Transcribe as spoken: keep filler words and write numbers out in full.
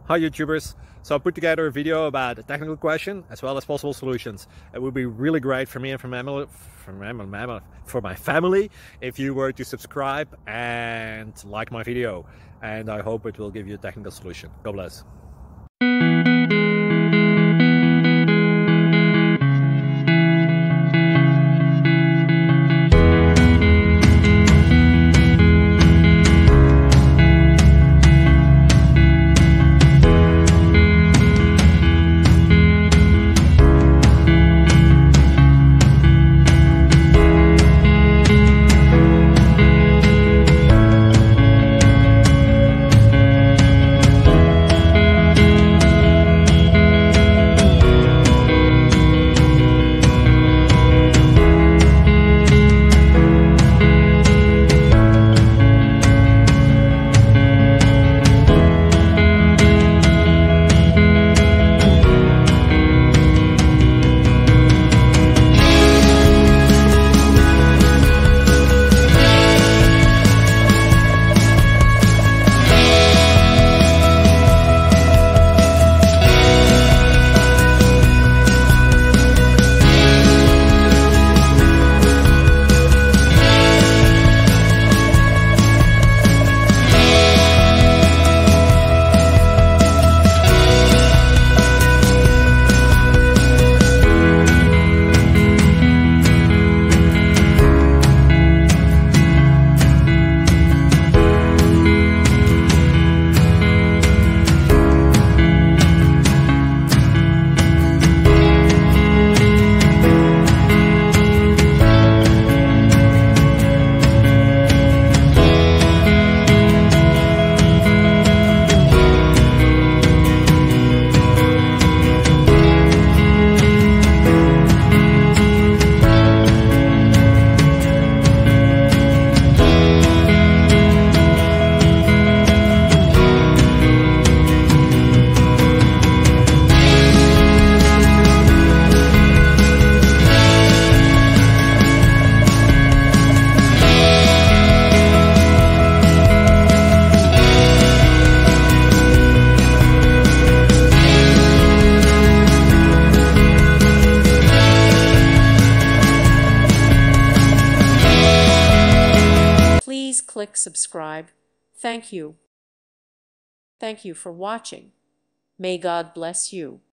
Hi YouTubers! So I put together a video about a technical question as well as possible solutions. It would be really great for me and for my family, for my, for my family if you were to subscribe and like my video, and I hope it will give you a technical solution. God bless. Please click subscribe. Thank you. Thank you for watching. May God bless you.